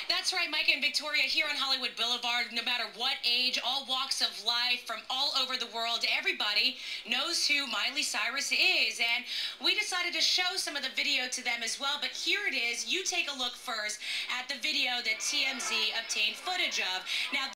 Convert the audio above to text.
That's right, Mike and Victoria here on Hollywood Boulevard. No matter what age, all walks of life from all over the world, everybody knows who Miley Cyrus is. And we decided to show some of the video to them as well. But here it is. You take a look first at the video that TMZ obtained footage of. Now,